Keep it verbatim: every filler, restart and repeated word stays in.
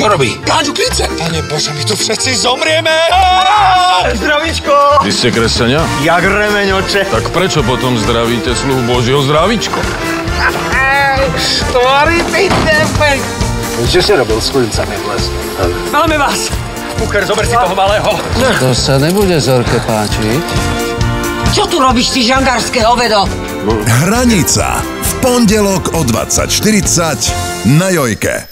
Čo robí? Gáňu klince. Pane Bože, my tu všetci zomrieme. Zdravíčko. Vy ste kresťania? Jak remeň, oče. Tak prečo potom zdravíte sluh Božieho zdravíčko? Tvorí pitne. Čo si robil s klincami dnes? Máme vás. Kucher, zober si toho malého. To sa nebude Zorke páčiť. Čo tu robíš, ty žandárske hovedo? Hranica. V pondelok o dvadsať štyridsať na Jojke.